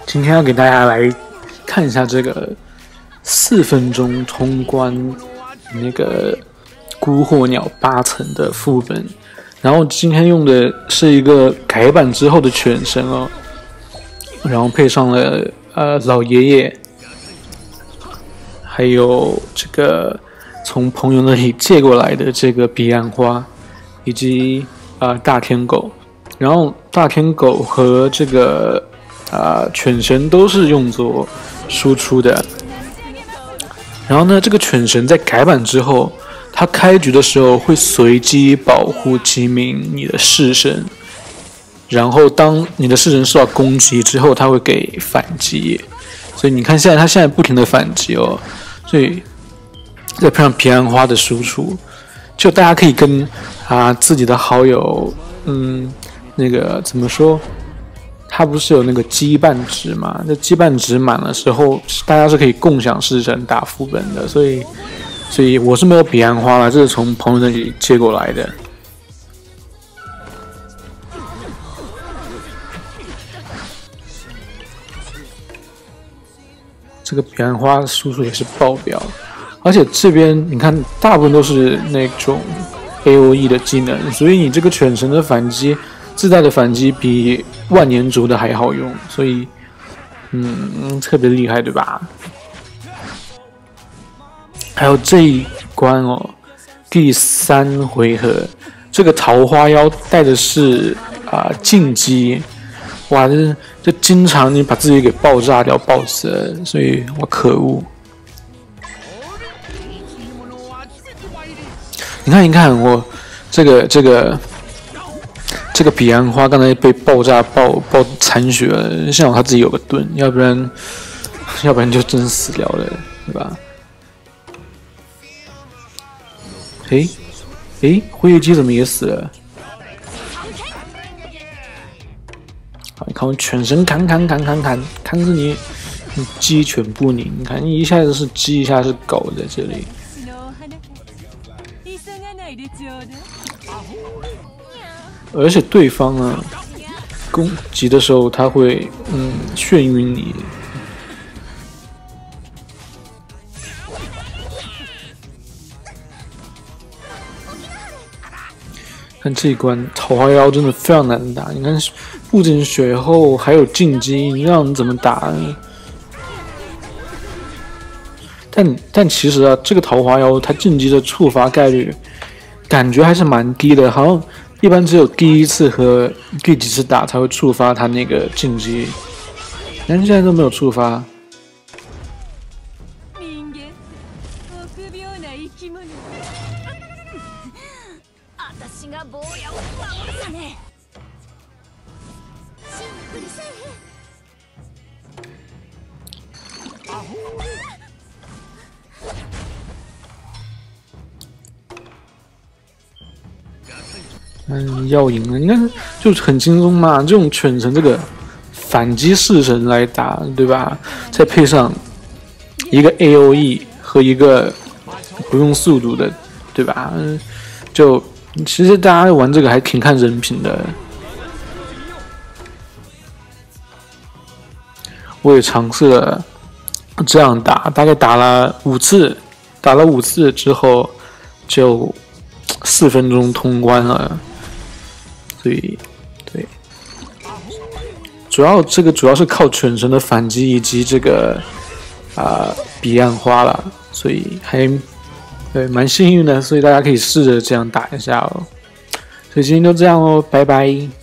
今天要给大家来看一下这个4分钟通关那个孤火鸟8层的副本，然后今天用的是一个改版之后的犬神哦，然后配上了老爷爷，还有这个从朋友那里借过来的这个彼岸花，以及大天狗，然后大天狗和这个犬神都是用作输出的。然后呢，这个犬神在改版之后，它开局的时候会随机保护几名你的式神，然后当你的式神受到攻击之后，它会给反击。所以你看它现在不停的反击哦，所以再配上彼岸花的输出，就大家可以跟自己的好友，那个怎么说？它不是有那个羁绊值嘛？那羁绊值满的时候，大家是可以共享式神打副本的。所以我是没有彼岸花了，这是从朋友那里借过来的。这个彼岸花输出也是爆表，而且这边你看，大部分都是那种 AOE 的技能，所以你这个犬神的反击。自带的反击比万年族的还好用，所以特别厉害，对吧？还有这一关哦，第3回合，这个桃花妖带的是进击，哇，这经常你把自己给爆炸掉、爆死了，所以我可恶。你看一看我这个彼岸花刚才被爆炸爆残血了，幸好他自己有个盾，要不然就真死掉了，对吧？辉夜姬怎么也死了？好，你看我犬神砍着你鸡犬不宁，你看一下子是鸡，一下是狗在这里。而且对方呢，攻击的时候他会眩晕你。看这一关桃花妖真的非常难打，你看不仅血厚还有进击，你让你怎么打呢？但其实这个桃花妖它进击的触发概率感觉还是蛮低的，好像一般只有第一次和第几次打才会触发它那个进击，但现在都没有触发。要赢了，你看就是很轻松嘛。这种犬神这个反击式神来打，对吧？再配上一个 AOE 和一个不用速度的，对吧？就其实大家玩这个还挺看人品的。我也尝试了这样打，大概打了5次之后就4分钟通关了。所以，对，主要是靠犬神的反击以及这个彼岸花了，所以还蛮幸运的，所以大家可以试着这样打一下哦。所以今天就这样哦，拜拜。